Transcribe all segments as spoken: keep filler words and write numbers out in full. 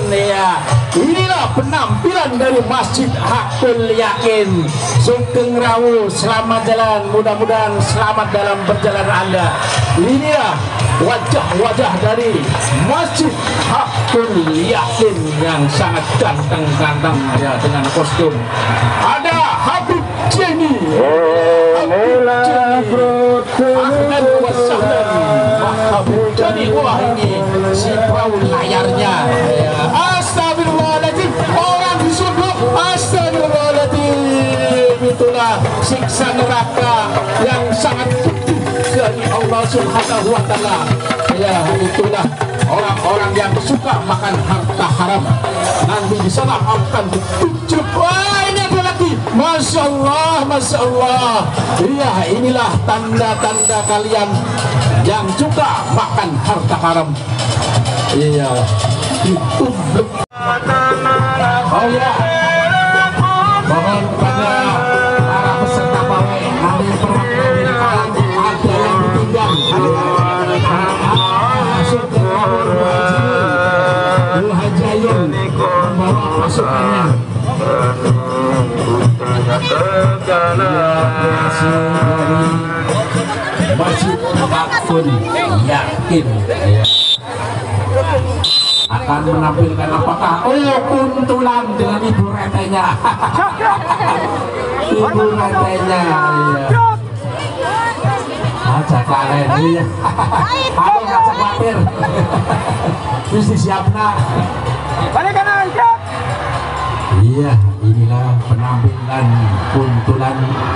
ya. Inilah penampilan dari Masjid Hakul Yakin. Sugeng Rawu, selamat jalan, mudah-mudahan selamat dalam perjalanan Anda. Inilah wajah-wajah dari Masjid Hakul Yakin yang sangat ganteng-ganteng ya, dengan kostum. Ada Habib Jenny, Habib Jenny, wah ini si perahu layarnya ya. Astagfirullahaladzim, orang disuruh, astagfirullahaladzim, itulah siksa neraka yang sangat pedih dari Allah Subhanahu wa Ta'ala ya. Itulah orang-orang yang suka makan harta haram, nanti di sana akan ditunjuk. Wah, ini ada lagi, masya Allah, masya Allah. Iya, inilah tanda-tanda kalian yang suka makan harta haram. Iya, itu. Oh ya, mohon kepada para peserta pawai, nanti perwakilan ada yang ditinggal, masuk ke Bu Hajayun membawa pasukannya. Masjid Hakul Yakin akan menampilkan apakah oh kuntulan dengan ibu retenya. Ibu retenya ya. Aja kalian ya. Aku nggak khawatir. Mesti siap nak. Balik kanan siap. Iya, inilah penampilan kuntulan.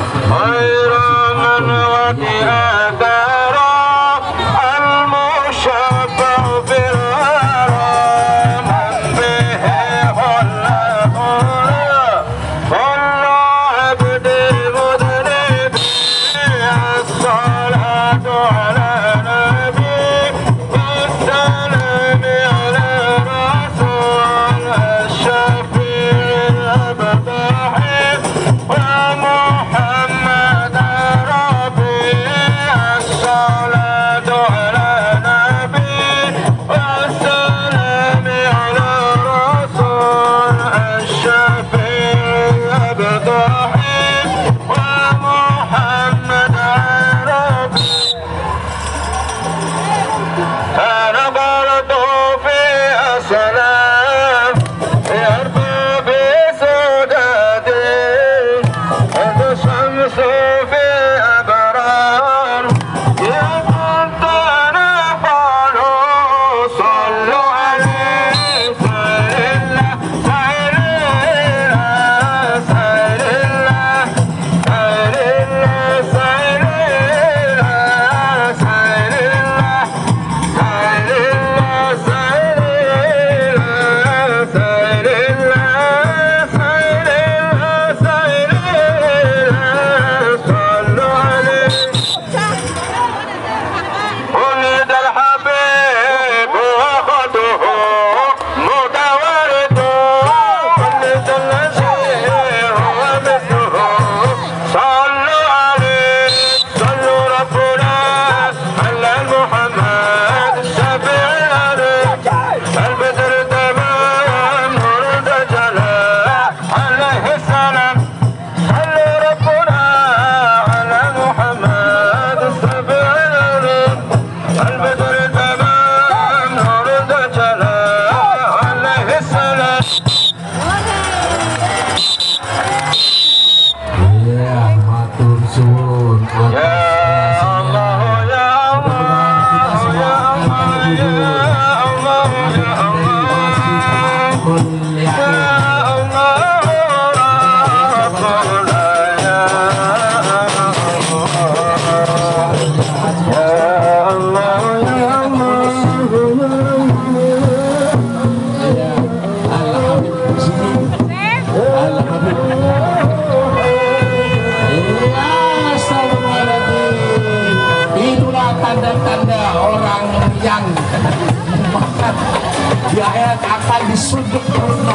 di akhirat akan disunduk perutnya.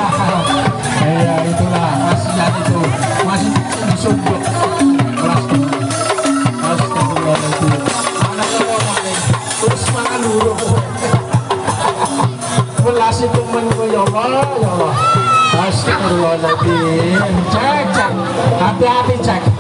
Ya itulah kasihan itu, masih disunduk. Astagfirullahaladzim. Anaknya ngomong terus makan dulu. Belas itu menurut ya Allah, ya Allah. Astagfirullahaladzim. Cek, cek. Hati-hati cek.